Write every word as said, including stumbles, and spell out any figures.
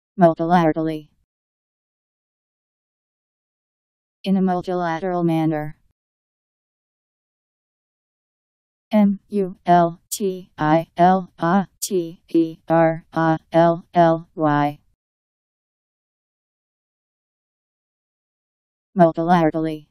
Multilaterally. In a multilateral manner. M U L T I L A T E R A L L Y. Multilaterally.